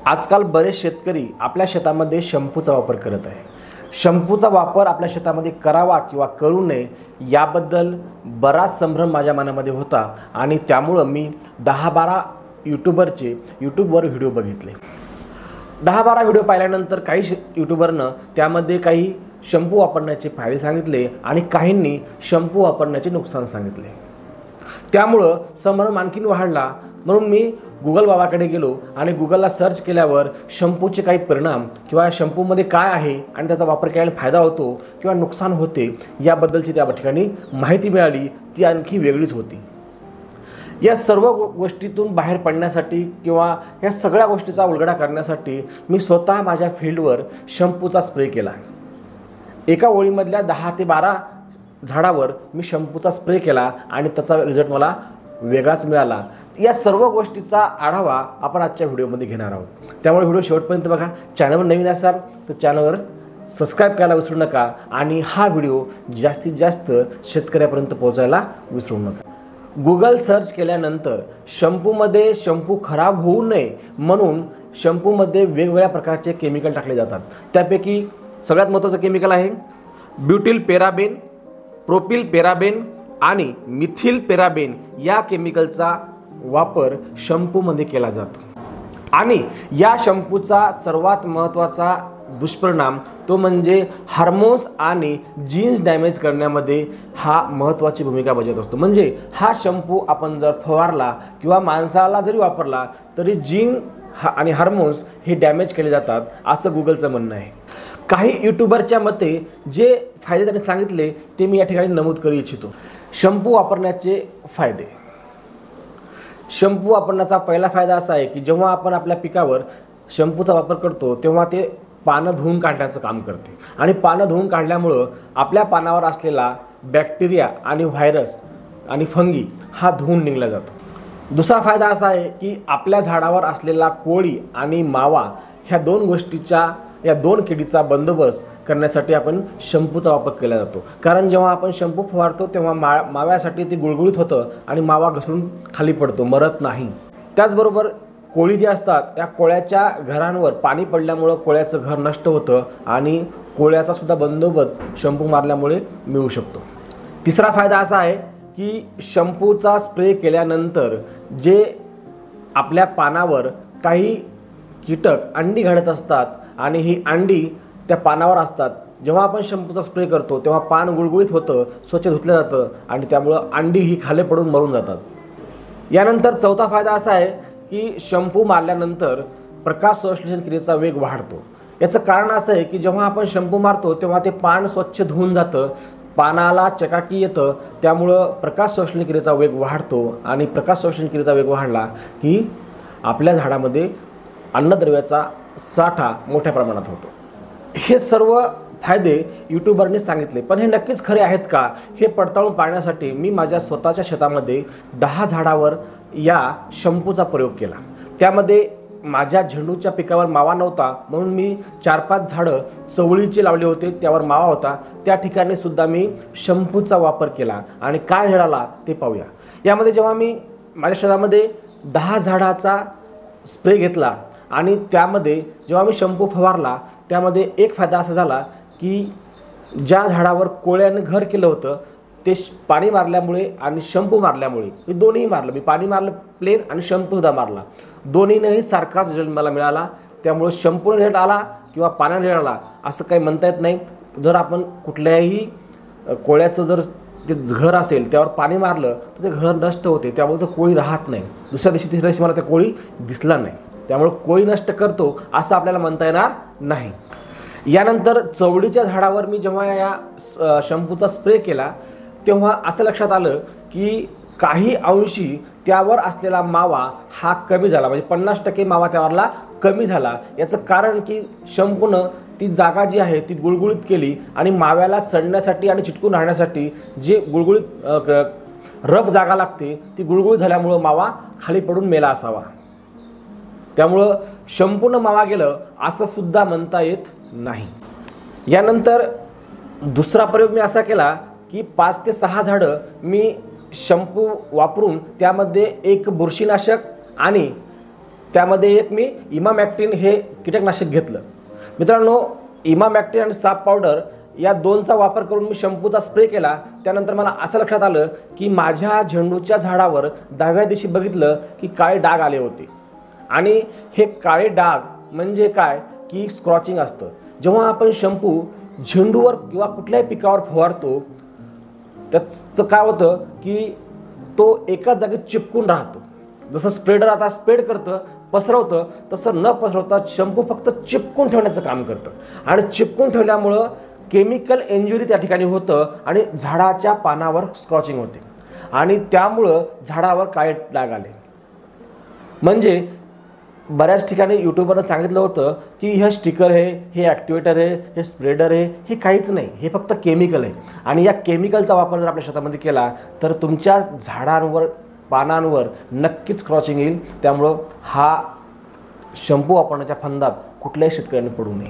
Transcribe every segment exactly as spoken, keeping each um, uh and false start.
आजकाल बरेच शेतकरी आपल्या शेतामध्ये शंपूचा वापर करत आहे। शंपूचा वापर आपल्या शेतामध्ये करावा किंवा करू नये याबद्दल बराच संभ्रम माझ्या मनामध्ये होता आणि त्यामुळे मी दहा बारा यूट्यूबरचे यूट्यूबवर व्हिडिओ बघितले। दहा बारा व्हिडिओ पाहिल्यानंतर काही यूट्यूबरनं त्यामध्ये काही शंपू वापरण्याचे फायदे सांगितले आणि काहींनी शंपू वापरण्याचे नुकसान सांगितले। त्यामुळे संभ्रम आणखीन वाढला, म्हणून मी गुगल बाबाकडे गेलो आणि गुगलला सर्च केल्यावर शंपूचे काही परिणाम किंवा शंपूमध्ये काय आहे आणि त्याचा वापर केल्याने फायदा होतो किंवा नुकसान होते याबद्दलची त्या ठिकाणी माहिती मिळाली। ती आणखी वेगळीच होती। या सर्व गोष्टीतून बाहेर पडण्यासाठी किंवा या सगळ्या गोष्टीचा उलगडा करण्यासाठी मी स्वतः माझ्या फील्डवर शंपूचा स्प्रे केला। एका ओळीमधल्या दहा ते बारा झाडावर मी शंपूचा स्प्रे केला आणि त्याचा रिझल्ट मला वेगळाच मिळाला। या सर्व गोष्टीचा आढावा आपण आजच्या व्हिडिओमध्ये घेणार आहोत, त्यामुळे व्हिडिओ शेवटपर्यंत बघा। चॅनलवर नवीन असाल तर चॅनलवर सबस्क्राईब करायला विसरू नका आणि हा व्हिडिओ जास्तीत जास्त शेतकऱ्यापर्यंत पोहोचायला विसरू नका। गुगल सर्च केल्यानंतर शंपूमध्ये शंपू खराब होऊ नये म्हणून शंपूमध्ये वेगवेगळ्या प्रकारचे केमिकल टाकले जातात। त्यापैकी सगळ्यात महत्त्वाचं केमिकल आहे ब्युटिल पेराबेन, प्रोपिल पेराबेन आणि मिथिल पेराबेन या केमिकलचा वापर शंपूमध्ये केला जातो। आणि या शंपूचा सर्वात महत्त्वाचा दुष्परिणाम तो म्हणजे हार्मोन्स आणि जीन्स डॅमेज करण्यामध्ये हा महत्त्वाची भूमिका बजावत असतो। म्हणजे हा शंपू आपण जर फवारला किंवा माणसाला जरी वापरला तरी जीन आणि हार्मोन्स हे डॅमेज केले जातात असं गुगलचं म्हणणं आहे। काही यूट्यूबरच्या मते जे फायदे त्यांनी सांगितले ते मी या ठिकाणी नमूद करू इच्छितो। शंपू वापरण्याचे फायदे। शंपू वापरण्याचा पहिला फायदा असा आहे की जेव्हा आपण आपल्या पिकावर शंपूचा वापर करतो तेव्हा ते पानं धुवून काढण्याचं काम करते आणि पानं धुवून काढल्यामुळं आपल्या पानावर असलेला बॅक्टेरिया आणि व्हायरस आणि फंगी हा धुवून निघला जातो। दुसरा फायदा असा आहे की आपल्या झाडावर असलेला कोळी आणि मावा ह्या दोन गोष्टीच्या या दोन किडीचा बंदोबस्त करण्यासाठी आपण शंपूचा वापर केला जातो। कारण जेव्हा आपण शंपू फवारतो तेव्हा मा माव्यासाठी ते गुळगुळीत होतं आणि मावा घसरून खाली पडतो, मरत नाही। त्याचबरोबर कोळी जे असतात या कोळ्याच्या घरांवर पाणी पडल्यामुळं कोळ्याचं घर नष्ट होतं आणि कोळ्याचा सुद्धा बंदोबस्त शंपू मारल्यामुळे मिळू शकतो। तिसरा फायदा असा आहे की शंपूचा स्प्रे केल्यानंतर जे आपल्या पानावर काही कीटक अंडी घालत असतात आणि ही अंडी त्या पानावर असतात, जेव्हा आपण शंपूचा स्प्रे करतो तेव्हा पान गुळगुळीत होतं, स्वच्छ धुतलं जातं आणि त्यामुळं अंडी ही खाली पडून मरून जातात। यानंतर चौथा फायदा असा आहे की शंपू मारल्यानंतर प्रकाश संश्लेषण क्रियेचा वेग वाढतो। याचं कारण असं आहे की जेव्हा आपण शंपू मारतो तेव्हा ते पान स्वच्छ धुवून जातं, पानाला चकाकी येतं, त्यामुळं प्रकाश संश्लेषण क्रियेचा वेग वाढतो आणि प्रकाश संश्लेषण क्रियेचा वेग वाढला की आपल्या झाडामध्ये अन्नद्रव्याचा साठा मोठ्या प्रमाणात होतो। हे सर्व फायदे यूट्यूबरने सांगितले, पण हे नक्कीच खरे आहेत का हे पडताळून पाहण्यासाठी मी माझ्या स्वतःच्या शेतामध्ये दहा झाडावर या शंपूचा प्रयोग केला। त्यामध्ये माझ्या झेंडूच्या पिकावर मावा नव्हता म्हणून मी चार पाच झाडं चवळीचे लावले होते, त्यावर मावा होता, त्या ठिकाणी सुद्धा मी शंपूचा वापर केला आणि काय मिळाला ते पाहूया। यामध्ये जेव्हा मी माझ्या शेतामध्ये दहा झाडाचा स्प्रे घेतला आणि त्यामध्ये जेव्हा मी शंपू फवारला त्यामध्ये एक फायदा असा झाला की ज्या झाडावर कोळ्याने घर केलं होतं ते पाणी मारल्यामुळे आणि शंपू मारल्यामुळे, मी दोन्ही मारलं, मी पाणी मारलं प्लेन आणि शंपूसुद्धा मारला, दोन्हीनेही सारखाच रिझल्ट मला मिळाला। त्यामुळे शंपूने रिझल्ट आला किंवा पाण्याने रिझल्ट आला असं काही म्हणता येत नाही। जर आपण कुठल्याही कोळ्याचं जर ते घर असेल त्यावर पाणी मारलं तर ते घर नष्ट होते, त्यामुळे तो कोळी राहत नाही। दुसऱ्या दिवशी तिसऱ्या दिवशी मला त्या कोळी दिसला नाही, त्यामुळे कोळी नष्ट करतो असं आपल्याला म्हणता येणार नाही। यानंतर चवळीच्या झाडावर मी जेव्हा या शंपूचा स्प्रे केला तेव्हा असं लक्षात आलं की काही अंशी त्यावर असलेला मावा हा कमी झाला, म्हणजे पन्नास टक्के मावा त्यावरला कमी झाला। याचं कारण की शंपूनं ती जागा जी आहे ती गुळगुळीत केली आणि माव्याला सडण्यासाठी आणि चिटकून राहण्यासाठी जे गुळगुळीत रफ जागा लागते ती गुळगुळीत झाल्यामुळं मावा खाली पडून मेला असावा। त्यामुळं शंपूर्ण मावा गेलं असं सुद्धा म्हणता येत नाही। यानंतर दुसरा प्रयोग मी असा केला की पाच ते सहा झाडं मी शंपू वापरून त्यामध्ये एक बुरशीनाशक आणि त्यामध्ये एक मी इमामॅक्टिन हे कीटकनाशक घेतलं. मित्रांनो, इमामॅक्टिन आणि साप पावडर या दोनचा वापर करून मी शॅम्पूचा स्प्रे केला. त्यानंतर मला असं लक्षात आलं की माझ्या झेंडूच्या झाडावर दहाव्या दिवशी बघितलं की काळे डाग आले होते. आणि हे काळे डाग म्हणजे काय की स्क्रॉचिंग असतं. जेव्हा आपण शॅम्पू झेंडूवर किंवा कुठल्याही पिकावर फवारतो त्याचं काय होतं की तो एका जागेत चिपकून राहतो. जसं स्प्रेडर आता स्प्रेड करतं, पसरवतं, तसं न पसरवता शॅम्पू फक्त चिपकून ठेवण्याचं काम करतं. आणि चिपकून ठेवल्यामुळं केमिकल इंजुरी त्या ठिकाणी होतं आणि झाडाच्या पानावर स्क्रॉचिंग होते आणि त्यामुळं झाडावर काळे डाग आले. म्हणजे बऱ्याच ठिकाणी यूट्यूबरनं सांगितलं होतं की हे स्टिकर आहे, हे ॲक्टिवेटर आहे, हे स्प्रेडर आहे, हे काहीच नाही, हे फक्त केमिकल आहे. आणि या केमिकलचा वापर जर आपल्या शेतामध्ये केला तर तुमच्या झाडांवर पानांवर नक्कीच स्क्रॉचिंग येईल. त्यामुळं हा शॅम्पू वापरण्याच्या फंदात कुठल्याही शेतकऱ्यांनी पडू नये.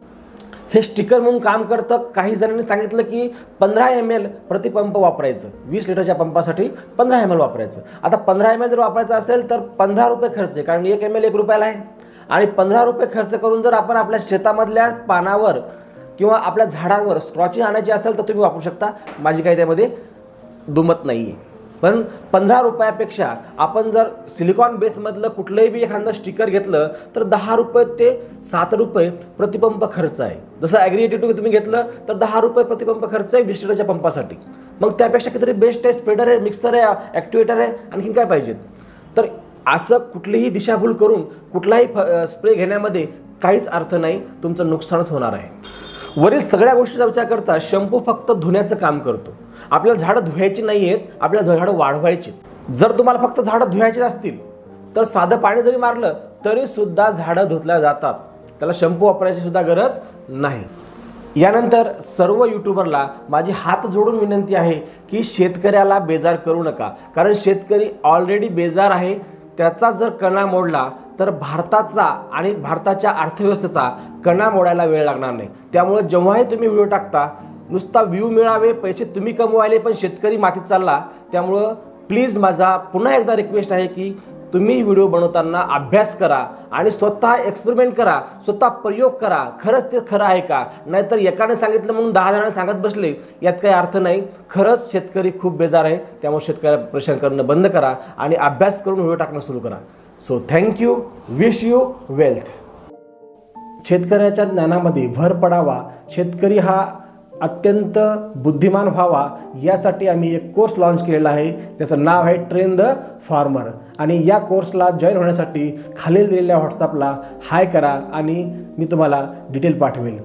हे स्टिकर म्हणून काम करतं. काही जणांनी सांगितलं की पंधरा एम एल प्रतिपंप वापरायचं, वीस लिटरच्या पंपासाठी पंधरा एम एल वापरायचं. आता पंधरा एम एल जर वापरायचं असेल तर पंधरा रुपये खर्च आहे, कारण एक एम एल एक रुपयाला आहे. आणि पंधरा रुपये खर्च करून जर आपण आपल्या शेतामधल्या पानावर किंवा आपल्या झाडांवर स्क्रॉचिंग आणायची असेल तर तुम्ही वापरू शकता. माझी काही त्यामध्ये दुमत नाही आहे. पण पंधरा रुपयापेक्षा आपण जर सिलिकॉन बेसमधलं कुठलंही बी एखादं स्टिकर घेतलं तर दहा रुपये ते सात रुपये प्रतिपंप खर्च आहे. जसं ॲग्रिएटिव्ह तुम्ही घेतलं तर दहा रुपये प्रतिपंप खर्च आहे वीस लिटरच्या पंपासाठी. मग त्यापेक्षा कितीतरी बेस्ट आहे, स्प्रेडर आहे, मिक्सर आहे, ॲक्टिवेटर आहे, आणखीन काय पाहिजेत. तर असं कुठलीही दिशाभूल करून कुठलाही स्प्रे घेण्यामध्ये काहीच अर्थ नाही, तुमचं नुकसानच होणार आहे. वरील सगळ्या गोष्टीचा विचार करता शॅम्पू फक्त धुण्याचं काम करतो. आपल्याला झाडं धुवायची नाही आहेत, आपल्याला झाडं वाढवायची. जर तुम्हाला फक्त झाडं धुवायची असतील तर साधं पाणी जरी मारलं तरी सुद्धा झाडं धुतल्या जातात. त्याला शॅम्पू वापरायची सुद्धा गरज नाही. यानंतर सर्व यूट्यूबरला माझी हात जोडून विनंती आहे की शेतकऱ्याला बेजार करू नका, कारण शेतकरी ऑलरेडी बेजार आहे. त्याचा जर कणा मोडला तर भारताचा आणि भारताच्या अर्थव्यवस्थेचा कणा मोडायला वेळ लागणार नाही. त्यामुळे जेव्हाही तुम्ही व्हिडिओ टाकता नुसता व्ह्यू मिळावे, पैसे तुम्ही कमवायले, पण शेतकरी मातीत चालला. त्यामुळं प्लीज माझा पुन्हा एकदा रिक्वेस्ट आहे की तुम्ही व्हिडिओ बनवताना अभ्यास करा आणि स्वतः एक्सपेरिमेंट करा, स्वतः प्रयोग करा, खरंच ते खरं आहे का. नाहीतर एकाने सांगितलं म्हणून दहा जणांना सांगत बसले, यात काही अर्थ नाही. खरंच शेतकरी खूप बेजार आहे. त्यामुळे शेतकऱ्याला परेशान करणं बंद करा आणि अभ्यास करून व्हिडिओ टाकणं सुरू करा. So thank you, wish you wealth. शेतकऱ्याच्या ज्ञानामध्ये भर पडावा, शेतकरी हा अत्यंत बुद्धिमान व्हावा, यासाठी आम्ही एक कोर्स लॉन्च केलेला आहे. त्याचं नाव आहे ट्रेन द फार्मर. आणि या कोर्सला जॉईन होण्यासाठी खालील दिलेल्या व्हॉट्सअपला हाय करा आणि मी तुम्हाला डिटेल पाठवेल.